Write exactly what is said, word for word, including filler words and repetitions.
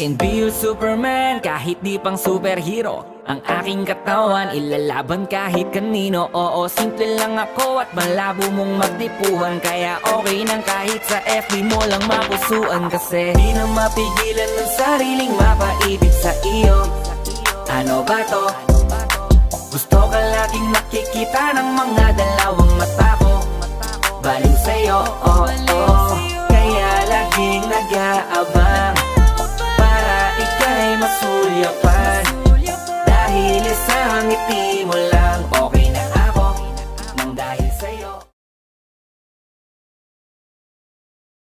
can be your Superman, kahit di pang superhero. Ang aking katawan, ilalaban kahit kanino. Oo, simple lang ako at malabo mong magtipuhan. Kaya okay nang kahit sa F B mo lang mapusuan. Kasi di na mapigilan ng sariling mapaibig sa iyo. Ano ba to? Gusto ka laging nakikita ng mga dalawang mata ko. Baliw sa'yo, oh, oh. Kaya laging nag-aabang.